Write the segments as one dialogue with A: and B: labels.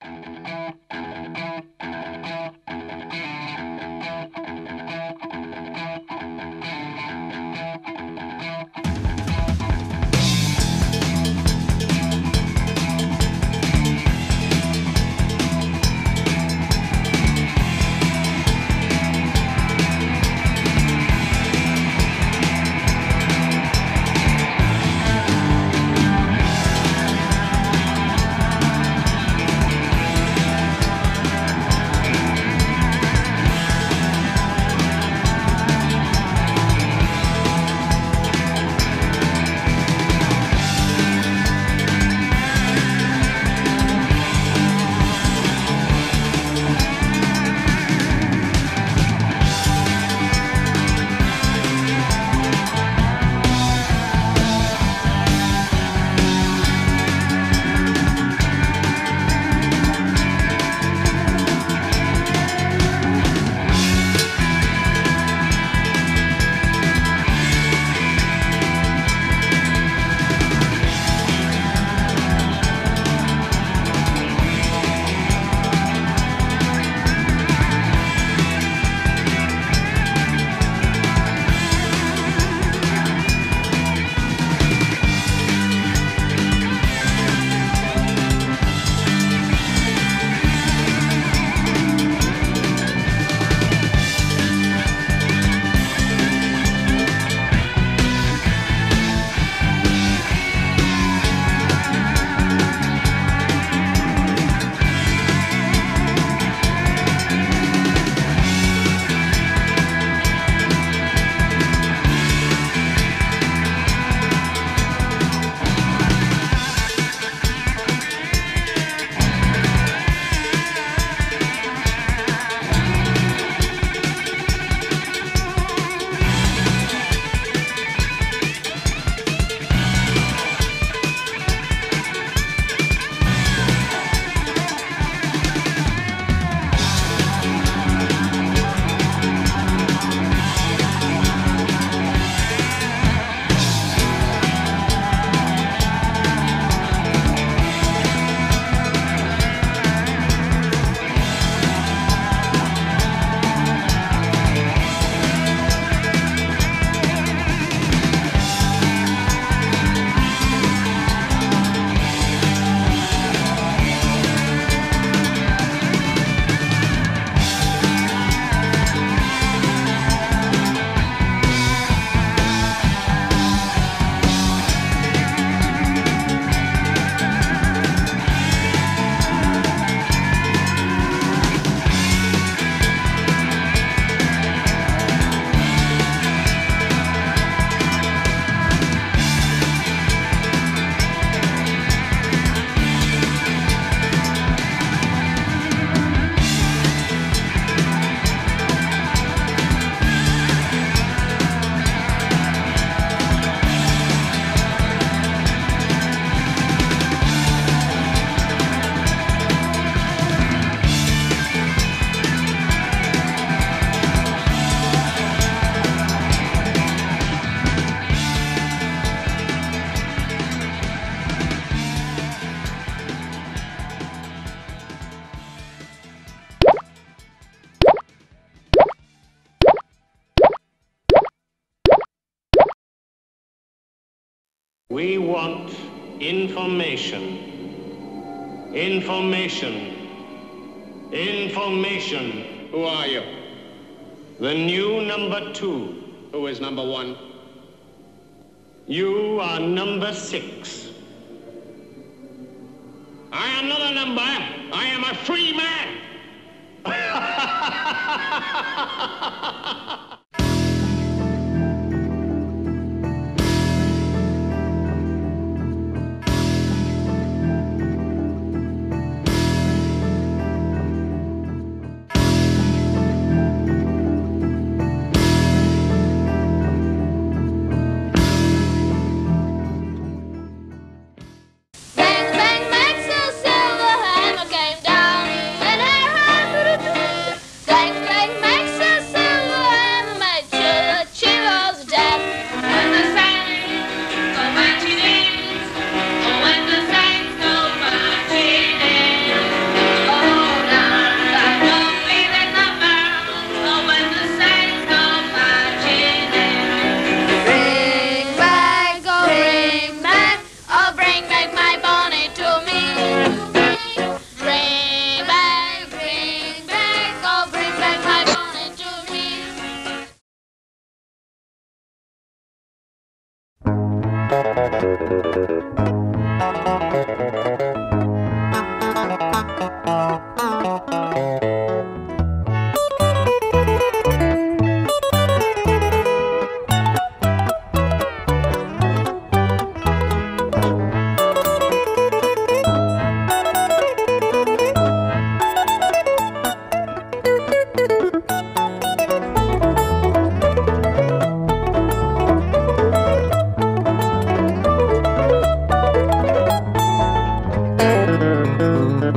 A: We want information. Information. Information.
B: Who are you?
A: The new number 2.
B: Who is number 1?
A: You are number 6.
B: I am not a number. I am a free man.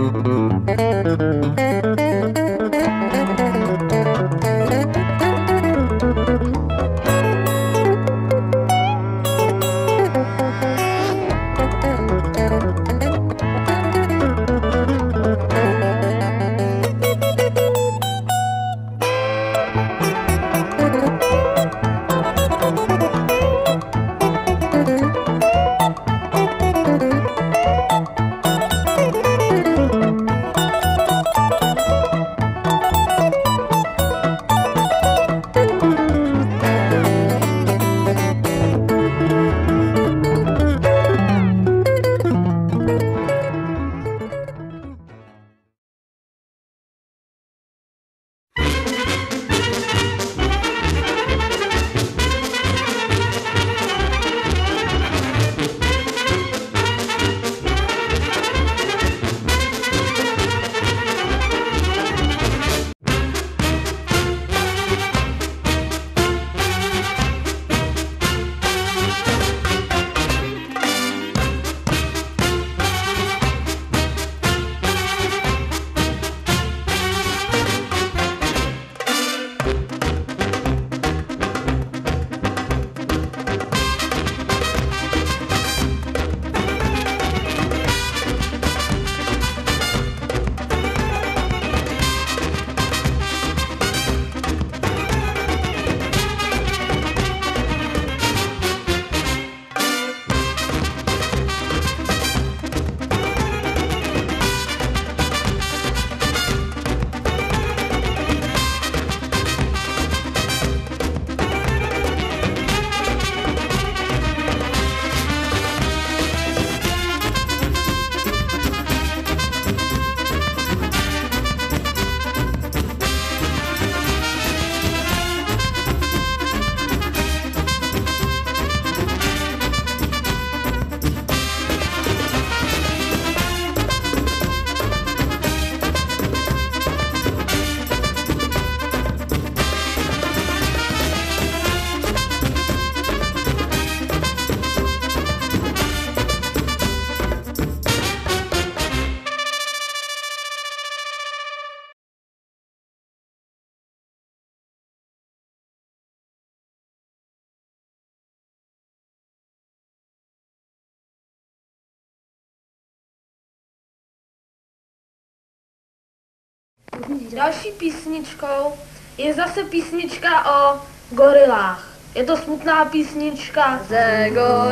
C: Další písničkou je zase písnička o gorilách. Je to smutná písnička. Ze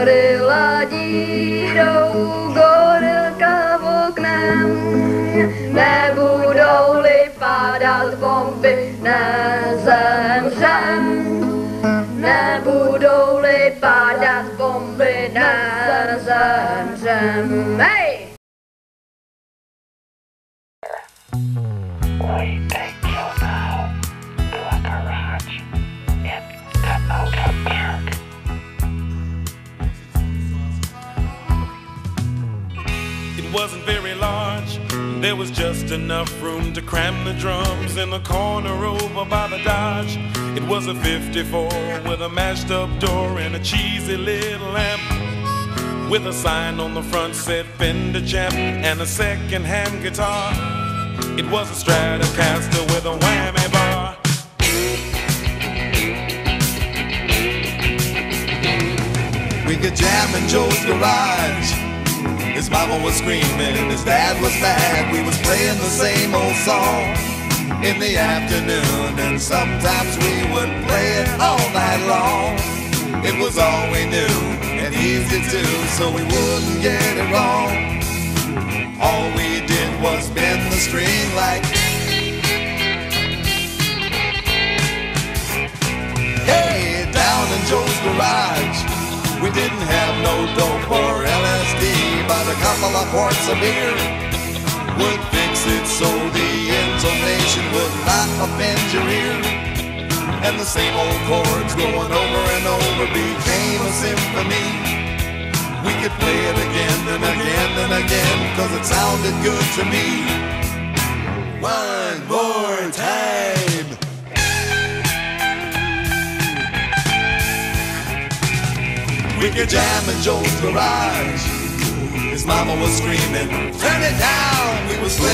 C: gorila dírou, gorilka oknem, nebudou-li pádat bomby, nezemřem. Nebudou-li pádat bomby, nezemřem. Hej!
D: We take you now to a garage in Tanoka Park.
E: It wasn't very large, there was just enough room to cram the drums in the corner over by the Dodge. It was a 54 with a mashed up door and a cheesy little lamp, with a sign on the front said Fender Champ and a second-hand guitar. It was a Stratocaster with a whammy bar.
F: We could jam in Joe's garage. His mama was screaming, his dad was mad. We was playing the same old song in the afternoon, and sometimes we would play it all night long. It was all we knew and easy to, so we wouldn't get it wrong. All we did was bend the string like, hey, down in Joe's garage. We didn't have no dope or LSD, but a couple of quarts of beer would fix it so the intonation would not offend your ear. And the same old chords going over and over became a symphony. We could play it again and again and again, 'cause it sounded good to me. One more time. We could jam in Joe's garage. His mama was screaming, turn it down. We was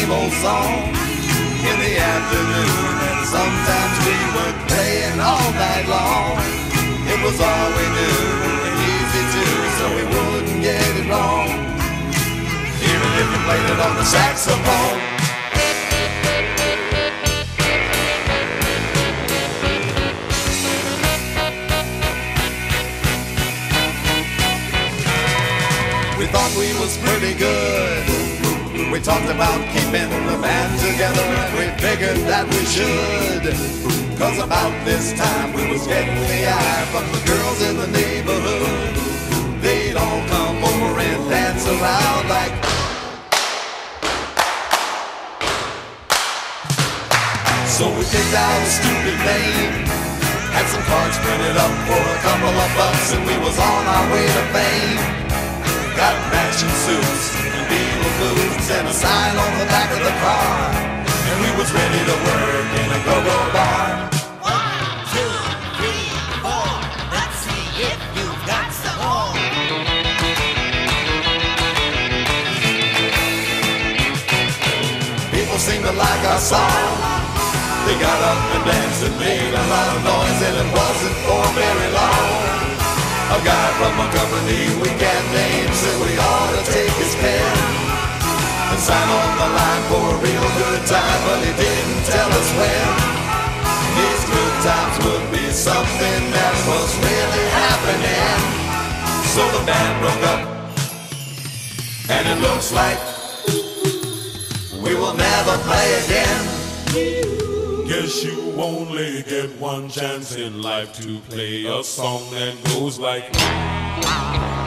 F: same old song in the afternoon, and sometimes we would play it all night long. It was all we knew, and easy too, so we wouldn't get it wrong, even if we played it on the saxophone. We thought we was pretty good. We talked about keeping the band together, and we figured that we should. Cause about this time we was getting the eye from the girls in the neighborhood. They'd all come over and dance around like. So we picked out a stupid name, had some cards printed up for a couple of bucks, and we was on our way to fame. Got matching suits and beaver boots and a sign on the back of the car, and we was ready to work in a go-go bar.
G: 1, 2, 3, 4. Let's see if you've got some more.
F: People seemed to like our song. They got up and danced and made a lot of noise, and it wasn't for very long. A guy from a company we can't name said we ought to take his pen and sign on the line for a real good time, but he didn't tell us when. These good times would be something that was really happening. So the band broke up, and it looks like we will never play again.
E: Guess you only get one chance in life to play a song that goes like